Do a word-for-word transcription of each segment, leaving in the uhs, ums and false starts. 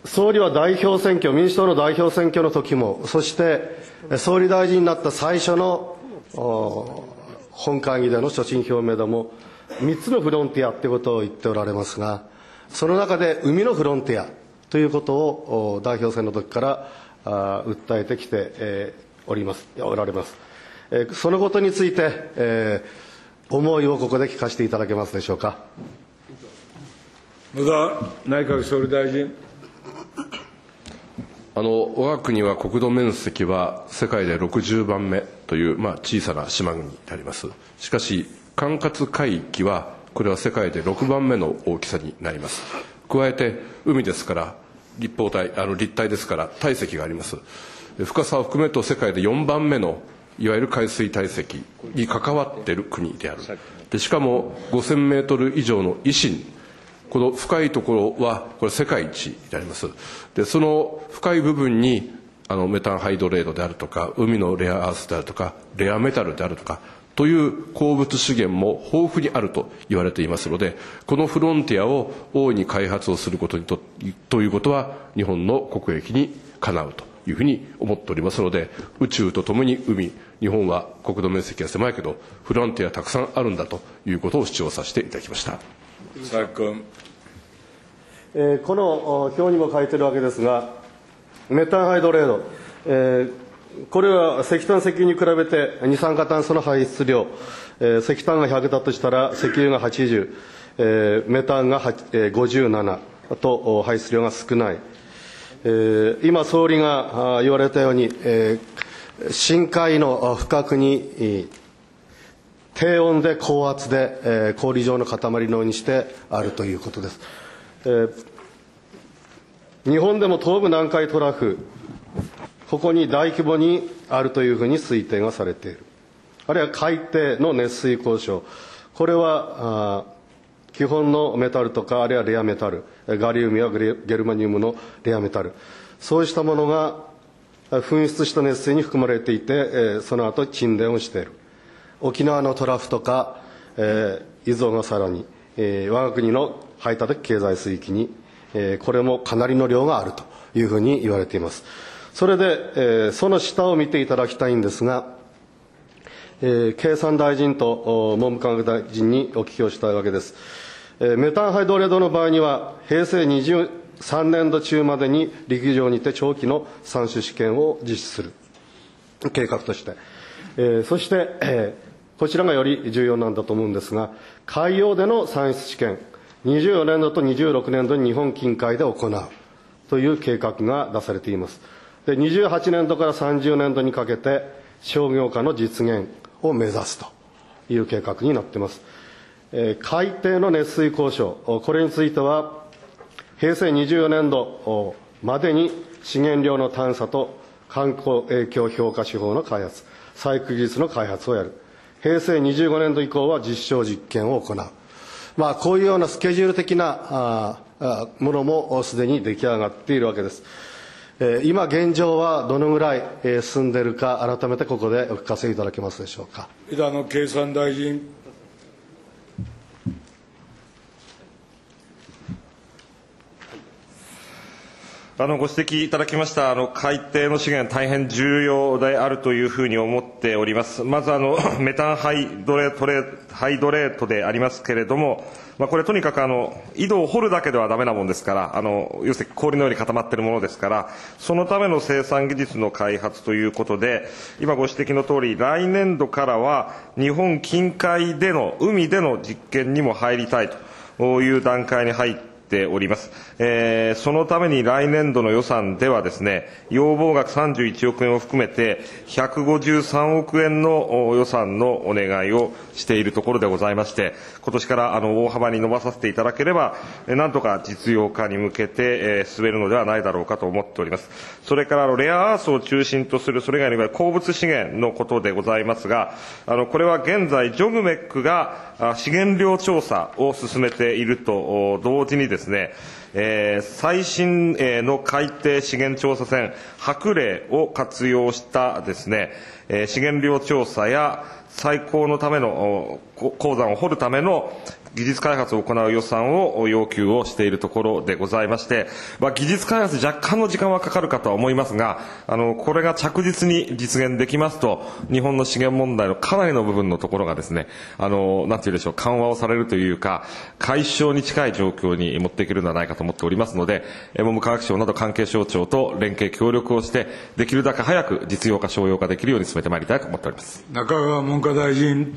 総理は代表選挙、民主党の代表選挙の時も、そして総理大臣になった最初の本会議での所信表明でも、みっつのフロンティアということを言っておられますが、その中で海のフロンティアということを代表選の時から訴えてきております、おられます。そのことについて、えー、思いをここで聞かせていただけますでしょうか。 野田内閣総理大臣。 あの我が国は国土面積は世界でろくじゅうばんめという、まあ、小さな島国であります。しかし管轄海域はこれは世界でろくばんめの大きさになります。加えて海ですから立方体あの立体ですから体積があります。深さを含めると世界でよんばんめのいわゆる海水体積に関わっている国である。でしかもごせんメートル以上の維新、この深いところはこれ世界一であります。でその深い部分にあのメタンハイドレートであるとか海のレアアースであるとかレアメタルであるとかという鉱物資源も豊富にあると言われていますので、このフロンティアを大いに開発をすることにとということは日本の国益にかなうというふうに思っておりますので、宇宙とともに海、日本は国土面積が狭いけどフロンティアたくさんあるんだということを主張させていただきました。 佐々木君。 えー、この表にも書いてるわけですが、メタンハイドレート、えー、これは石炭石油に比べて二酸化炭素の排出量、えー、石炭がひゃくだとしたら石油がはちじゅう、えー、メタンがごじゅうななと排出量が少ない。えー、今総理が言われたように、えー、深海の深くに低温で高圧で、えー、氷状の塊のようにしてあるということです。えー、日本でも東部南海トラフ、ここに大規模にあるというふうに推定がされている。あるいは海底の熱水鉱床、これは基本のメタルとか、あるいはレアメタル、ガリウムやゲルマニウムのレアメタル、そうしたものが噴出した熱水に含まれていて、その後沈殿をしている。沖縄のトラフとか、えー、伊豆小笠原に、えー、我が国の排他的経済水域に、えー、これもかなりの量があるというふうに言われています。それで、えー、その下を見ていただきたいんですが、えー、経産大臣と文部科学大臣にお聞きをしたいわけです。えー、メタンハイドレートの場合には、平成にじゅうさんねんど中までに陸上にて長期の産出試験を実施する計画として、えー、そして、えーこちらがより重要なんだと思うんですが、海洋での産出試験、にじゅうよねんどとにじゅうろくねんどに日本近海で行うという計画が出されています。で、にじゅうはちねんどからさんじゅうねんどにかけて商業化の実現を目指すという計画になっています。えー、海底の熱水鉱床、これについては平成にじゅうよねんどまでに資源量の探査と観光影響評価手法の開発、細工技術の開発をやる。平成にじゅうごねんど以降は実証実験を行う。まあ、こういうようなスケジュール的なあものもすでに出来上がっているわけです。えー、今現状はどのぐらい、えー、進んでいるか、改めてここでお聞かせいただけますでしょうか。 枝野経産大臣。 あのご指摘いただきましたあの海底の資源、大変重要であるというふうに思っております。まずあのメタンハイドレハイドレートでありますけれども、まあ、これとにかくあの井戸を掘るだけではダメなものですから、あの要するに氷のように固まっているものですから、そのための生産技術の開発ということで、今ご指摘のとおり来年度からは日本近海での海での実験にも入りたいという段階に入ってております。えー、そのために来年度の予算ではですね、要望額さんじゅういちおくえんを含めてひゃくごじゅうさんおくえんの予算のお願いをしているところでございまして、今年からあの大幅に伸ばさせていただければ、なんとか実用化に向けて、えー、進めるのではないだろうかと思っております。それからあのレアアースを中心とするそれ以外の鉱物資源のことでございますが、あのこれは現在ジョグメックが資源量調査を進めていると同時にですね、えー、最新の海底資源調査船白麗を活用したですね、えー、資源量調査や採鉱のための鉱山を掘るための技術開発を行う予算を要求をしているところでございまして、まあ、技術開発若干の時間はかかるかとは思いますが、あの、これが着実に実現できますと、日本の資源問題のかなりの部分のところがですね、あの、なんていうでしょう、緩和をされるというか、解消に近い状況に持っていけるのではないかと思っておりますので、文部科学省など関係省庁と連携協力をして、できるだけ早く実用化、商用化できるように進めてまいりたいと思っております。 中川文科大臣。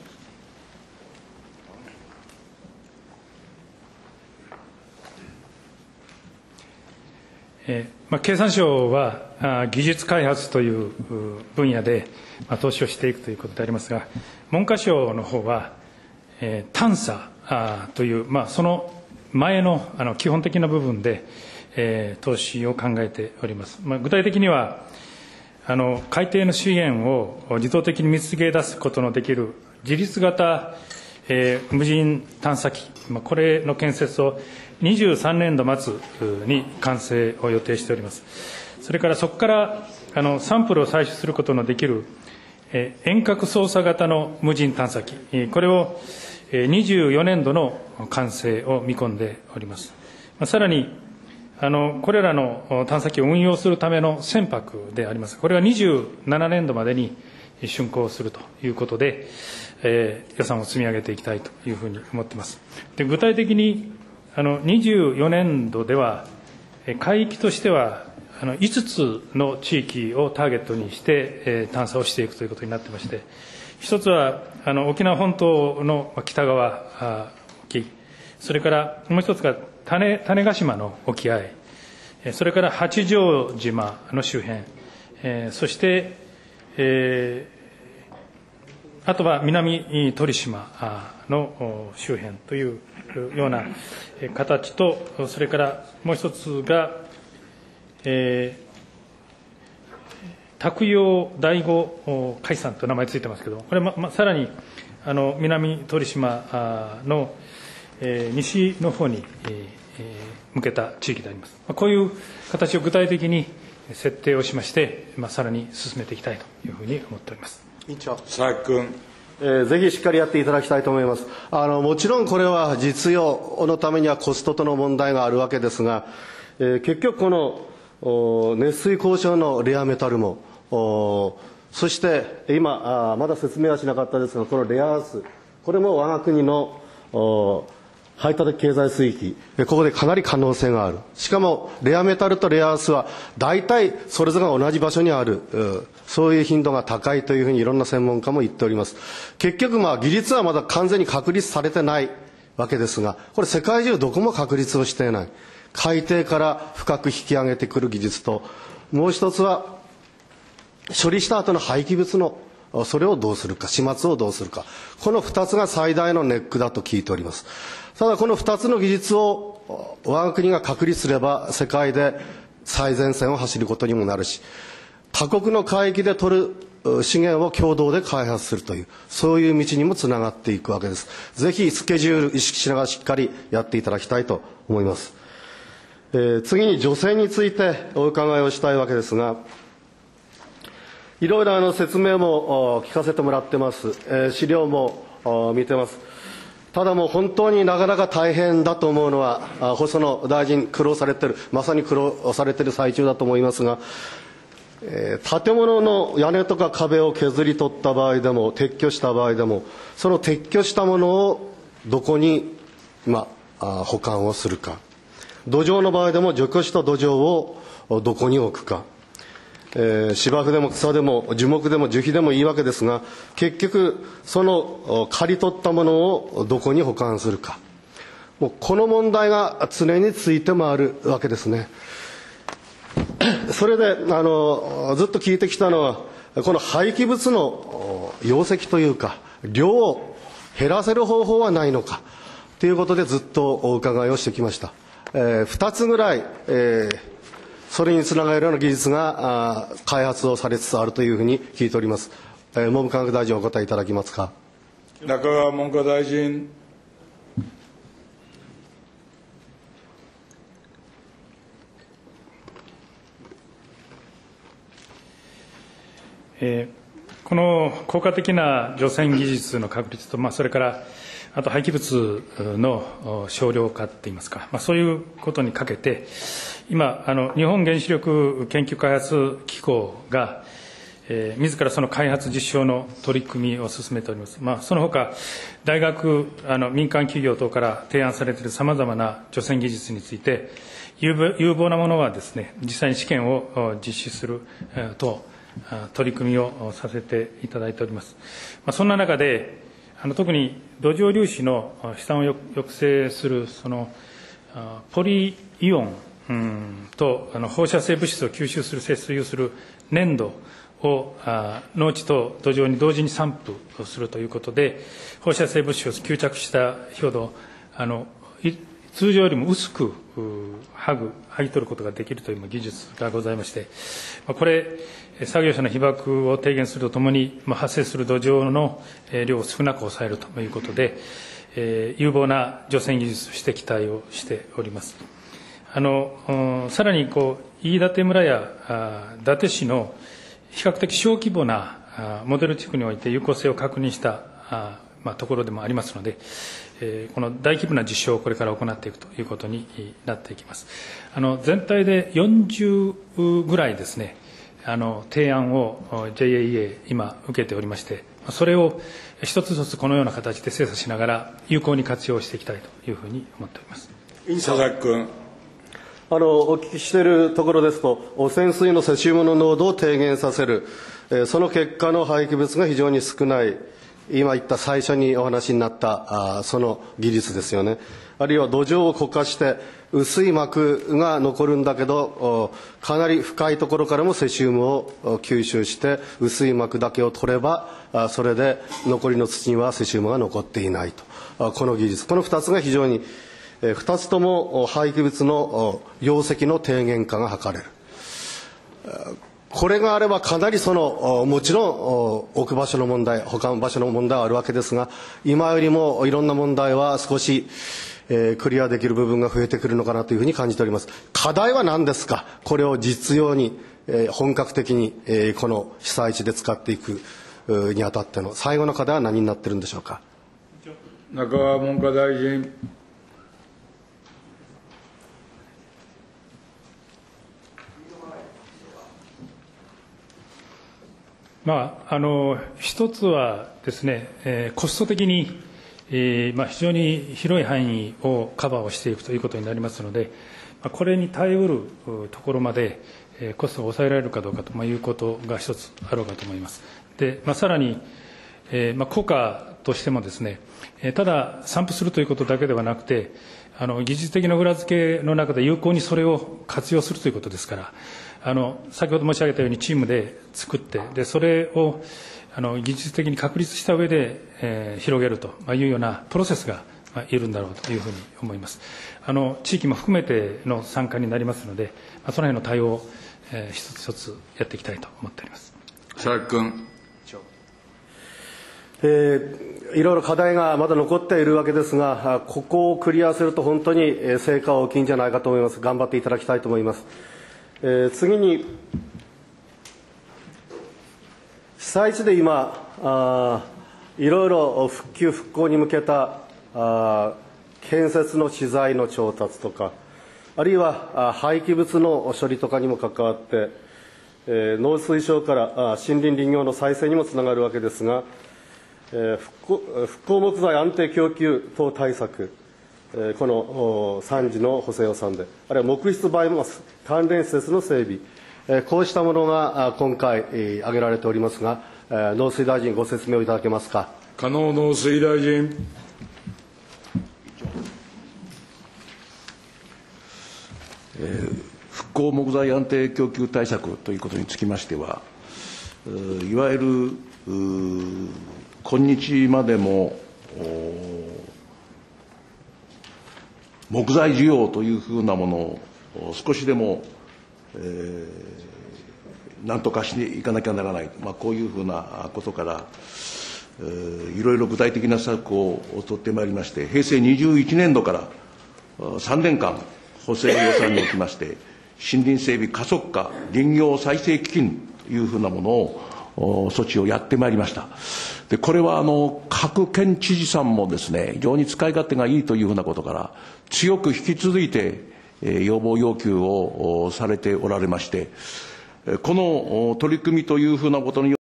えーまあ、経産省はあ技術開発という分野で、まあ、投資をしていくということでありますが、文科省の方は、えー、探査あという、まあ、その前 の, あの基本的な部分で、えー、投資を考えております。まあ、具体的にはあの海底の資源を自動的に見つけ出すことのできる自律型、えー、無人探査機、まあ、これの建設をにじゅうさんねんど末に完成を予定しております。それからそこからあのサンプルを採取することのできる、えー、遠隔操作型の無人探査機、これをにじゅうよねんどの完成を見込んでおります。まあ、さらにあのこれらの探査機を運用するための船舶であります。これはにじゅうななねんどまでに竣工するということで、えー、予算を積み上げていきたいというふうに思っています。で、具体的にあのにじゅうよねんどでは海域としてはあのいつつの地域をターゲットにして、えー、探査をしていくということになっていまして、一つはあの沖縄本島の北側沖、それからもう一つが種種子島の沖合、それから八丈島の周辺、えー、そして、えー、あとは南鳥島の周辺というような形と、それからもう一つが、えー、卓陽第五海山という名前ついてますけど、これま、ま、さらにあの南鳥島の、えー、西の方に、えー、向けた地域であります。こういう形を具体的に設定をしまして、まあ、さらに進めていきたいというふうに思っております。 委員長。 佐々木君。 えー、ぜひしっかりやっていただきたいと思います。あのもちろんこれは実用のためにはコストとの問題があるわけですが、えー、結局この熱水鉱床のレアメタルも、そして今あまだ説明はしなかったですが、このレアアース、これも我が国の排他的経済水域、ここでかなり可能性がある。しかもレアメタルとレアアースは大体それぞれが同じ場所にある、そういう頻度が高いというふうにいろんな専門家も言っております。結局まあ技術はまだ完全に確立されてないわけですが、これ世界中どこも確立をしていない。海底から深く引き上げてくる技術と、もう一つは処理した後の廃棄物のそれをどうするか、始末をどうするか、この二つが最大のネックだと聞いております。ただこの二つの技術を我が国が確立すれば世界で最前線を走ることにもなるし、他国の海域で取る資源を共同で開発するという、そういう道にもつながっていくわけです。ぜひスケジュール意識しながらしっかりやっていただきたいと思います。えー、次に除染についてお伺いをしたいわけですが、いろいろあの説明も聞かせてもらってます。えー、資料も見てます。ただもう本当になかなか大変だと思うのは、細野大臣苦労されてる、まさに苦労されてる最中だと思いますが、えー、建物の屋根とか壁を削り取った場合でも、撤去した場合でも、その撤去したものをどこに、まあ、保管をするか。土壌の場合でも除去した土壌をどこに置くか。えー、芝生でも草でも樹木でも樹皮でもいいわけですが、結局その刈り取ったものをどこに保管するか、もうこの問題が常について回るわけですね。それであのずっと聞いてきたのは、この廃棄物の容積というか量を減らせる方法はないのかということでずっとお伺いをしてきました。えー、ふたつぐらい、えーそれにつながるような技術が開発をされつつあるというふうに聞いております。えー、文部科学大臣お答えいただけますか。 中川文科大臣。 えー、この効果的な除染技術の確立と、まあ、それからあと廃棄物の少量化といいますか、まあ、そういうことにかけて、今、あの日本原子力研究開発機構が、えー、自らその開発実証の取り組みを進めております。まあ、そのほか、大学、あの民間企業等から提案されているさまざまな除染技術について、有望なものはですね、実際に試験を実施する等、取り組みをさせていただいております。まあ、そんな中で、あの特に土壌粒子の飛散を抑制するそのポリイオン、うん、とあの放射性物質を吸収する性質を有する粘土を農地と土壌に同時に散布をするということで、放射性物質を吸着したほどあの通常よりも薄く剥ぐ、剥ぎ取ることができるという技術がございまして、これ、作業者の被曝を低減するとともに、発生する土壌の量を少なく抑えるということで、有望な除染技術として期待をしております。あのさらにこう飯舘村や伊達市の比較的小規模なモデル地区において有効性を確認したまあ、ところでもありますので、えー、この大規模な実証をこれから行っていくということになっていきます。あの全体でよんじゅうぐらいですね、あの提案を ジェイエーイーエー 今受けておりまして、それを一つ一つこのような形で精査しながら有効に活用していきたいというふうに思っております。 佐々木君。 あのお聞きしているところですと、汚染水のセシウムの濃度を低減させる、えー、その結果の廃棄物が非常に少ない、今言った最初にお話になったあその技術ですよね。あるいは土壌を固化して薄い膜が残るんだけど、かなり深いところからもセシウムを吸収して薄い膜だけを取れば、それで残りの土にはセシウムが残っていないと、この技術、このふたつが非常にふたつとも廃棄物の容積の低減化が図れる。これがあればかなりそのもちろん置く場所の問題、保管場所の問題はあるわけですが、今よりもいろんな問題は少し、えー、クリアできる部分が増えてくるのかなというふうに感じております。課題は何ですか。これを実用に、えー、本格的に、えー、この被災地で使っていくにあたっての最後の課題は何になっているんでしょうか。 中川文科大臣。 まあ、あの一つはですね、えー、コスト的に、えーまあ、非常に広い範囲をカバーをしていくということになりますので、まあ、これに耐えうるところまで、えー、コストを抑えられるかどうかと、まあ、いうことが一つあろうかと思います。で、まあ、さらに、えーまあ、効果としてもですね、えー、ただ散布するということだけではなくて、あの技術的な裏付けの中で有効にそれを活用するということですから、あの先ほど申し上げたようにチームで作って、でそれをあの技術的に確立した上で、えー、広げるというようなプロセスが、まあ、いるんだろうというふうに思います。あの地域も含めての参加になりますので、まあ、その辺の対応を、えー、一つ一つやっていきたいと思っております。 佐々木君。 えー、いろいろ課題がまだ残っているわけですが、ここをクリアすると本当に成果は大きいんじゃないかと思います。頑張っていただきたいと思います。えー、次に、被災地で今あいろいろ復旧復興に向けたあ建設の資材の調達とか、あるいはあ廃棄物の処理とかにも関わって、えー、農水省からあ森林林業の再生にもつながるわけですが、えー、復興、復興木材安定供給等対策、えー、このさん次の補正予算で、あるいは木質バイオマス関連施設の整備、えー、こうしたものが今回、えー、挙げられておりますが、えー、農水大臣、ご説明をいただけますか。 加納農水大臣。 えー、復興木材安定供給対策ということにつきましては、いわゆる今日までも木材需要というふうなものを少しでも、えー、何とかしていかなきゃならない、まあ、こういうふうなことから、えー、いろいろ具体的な策を取ってまいりまして、平成にじゅういちねんどからさんねんかん補正予算におきまして、森林整備加速化林業再生基金というふうなものを措置をやってまいりました。で、これはあの各県知事さんもですね、非常に使い勝手がいいというふうなことから、強く引き続いて、えー、要望要求をされておられまして、この取り組みというふうなことによって